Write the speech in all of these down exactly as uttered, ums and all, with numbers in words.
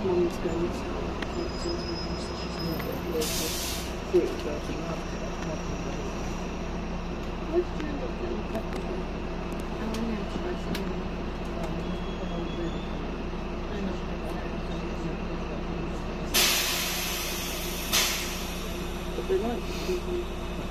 mum's going to but they like to do them.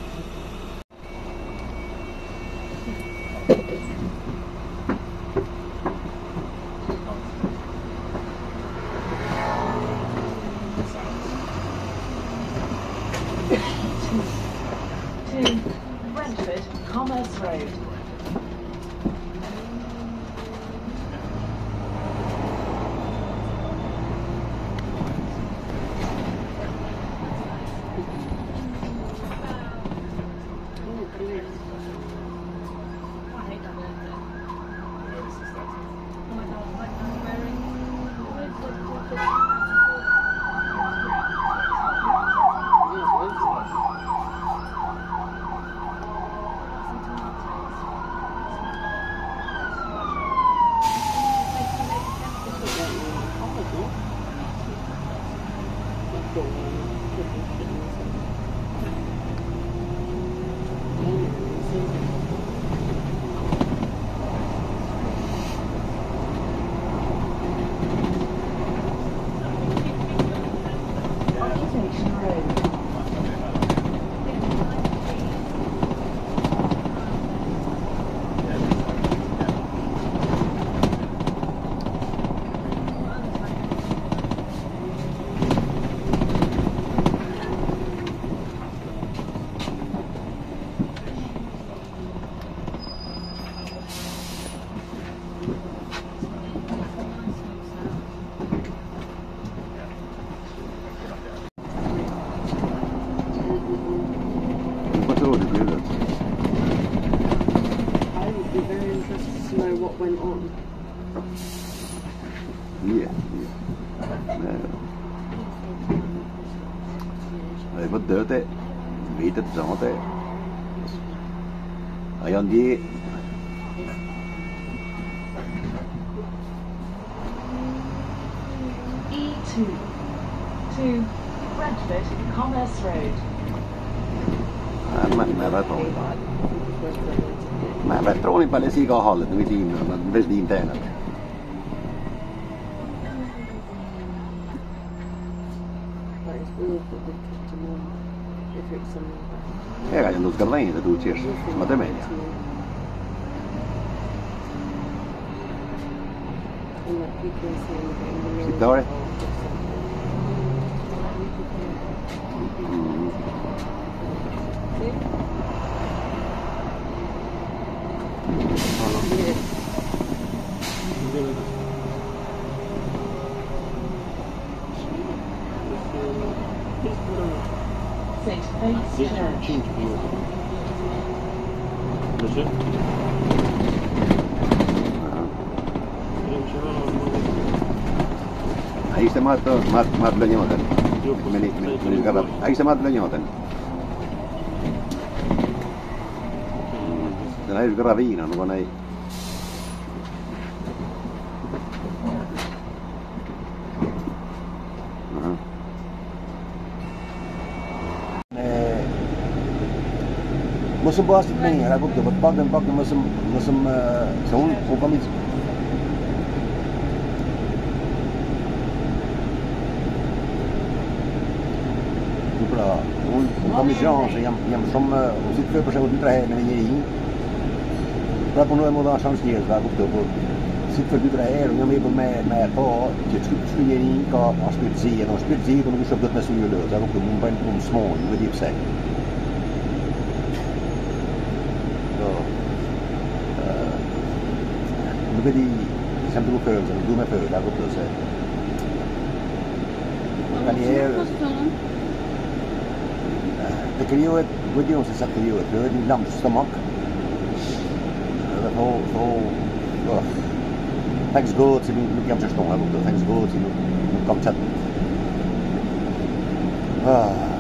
Went on. Yeah, yeah. No. Vad död det. Vet inte så det. Jag det. E two to Bradford Commerce Road. Ma ma va to. Ma vetroni paljon sikaa hallet nyt viime on ves viime tänä. Eikä sen tuska vain että tuut siellä. Mä temen ja. Sitten oli. Ahí se mató, mat, mat lo nyotan. Meni, meni kerran. Ahí se mat lo nyotan. Den här är ju ravinen, och nej. Musim bahas ni, aku tu berpak dan pak musim musim Soane, apa ni? Bra, hon kommer Jean, så jag jag som hon sitter för person ut där när vi är in. Bra på några månader chans det där upp då. Sitter för ut där och jag med med med på det skulle ju inte ha spelat sig och spelat sig och vi köpte med så ju då. Jag kom på en små med det sig. Jadi sampai lupa orang, dua meter dah aku terus. Kali ini, det kriget, vad det också sagt kriget, det är din lampstomak. Det får får thanks God till nu kan jag förstå, thanks God till nu kom chatt. Ah.